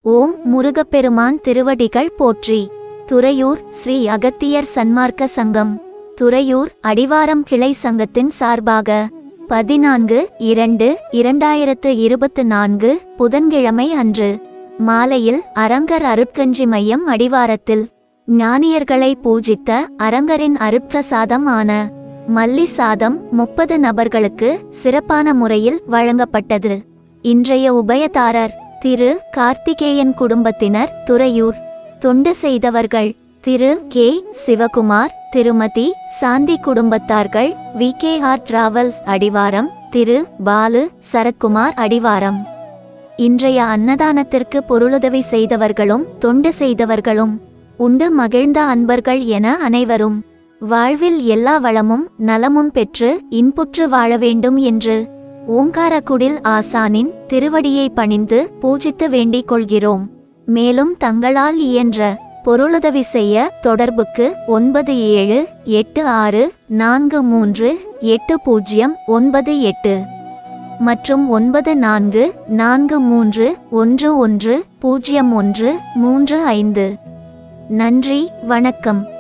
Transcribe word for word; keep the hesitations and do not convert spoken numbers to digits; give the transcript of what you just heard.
ஓம் முருகப்பெருமான் திருவடிகள் போற்றி. துறையூர் ஸ்ரீ அகத்தியர் சன்மார்க்க சங்கம், துறையூர் அடிவாரம் கிளை சங்கத்தின் சார்பாக பதினான்கு இரண்டு இரண்டாயிரத்து இருபத்து நான்கு புதன்கிழமை அன்று மாலையில் அரங்கர் அருட்கஞ்சி மையம் அடிவாரத்தில் ஞானியர்களை பூஜித்த அரங்கரின் அருட்பிரசாதம் ஆன மல்லி சாதம் முப்பது நபர்களுக்கு சிறப்பான முறையில் வழங்கப்பட்டது. இன்றைய உபயதாரர் திரு கார்த்திகேயன் குடும்பத்தினர், துறையூர். தொண்டு செய்தவர்கள் திரு கே சிவகுமார், திருமதி சாந்தி குடும்பத்தார்கள், வி கே ஆர் டிராவல்ஸ் அடிவாரம், திரு பாலு சரத்குமார் அடிவாரம். இன்றைய அன்னதானத்திற்கு பொருளுதவி செய்தவர்களும் தொண்டு செய்தவர்களும் உண்டு மகிழ்ந்த அன்பர்கள் என அனைவரும் வாழ்வில் எல்லா வளமும் நலமும் பெற்று இன்புற்று வாழ வேண்டும் என்று ஓங்காரக்குடில் ஆசானின் திருவடியை பணிந்து பூஜித்து வேண்டிக் கொள்கிறோம். மேலும் தங்களால் இயன்ற பொருளுதவி செய்ய தொடர்புக்கு ஒன்பது ஏழு எட்டு ஆறு நான்கு மூன்று எட்டு பூஜ்ஜியம் ஒன்பது எட்டு மற்றும் ஒன்பது நான்கு நான்கு மூன்று ஒன்று ஒன்று பூஜ்ஜியம் ஒன்று மூன்று ஐந்து. நன்றி, வணக்கம்.